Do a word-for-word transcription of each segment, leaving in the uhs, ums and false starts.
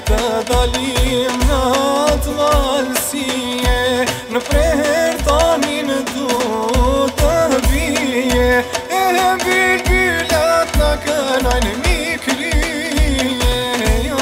të dalim në atë valsie, në preher tanin du të vije, e bilbilat në kënajnë mi kryje, ja.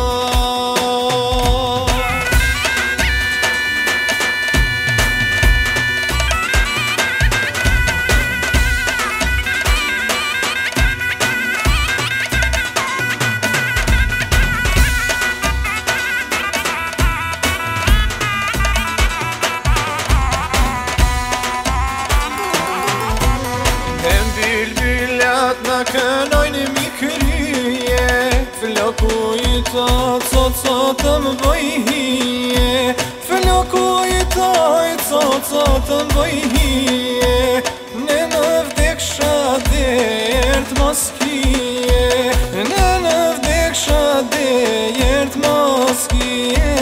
Bilbilat në kënojnë mi kryje, floku i ta coca të më bëjhije, floku i ta i coca të më bëjhije, në në vdek shadert maskije, në në vdek shadert maskije.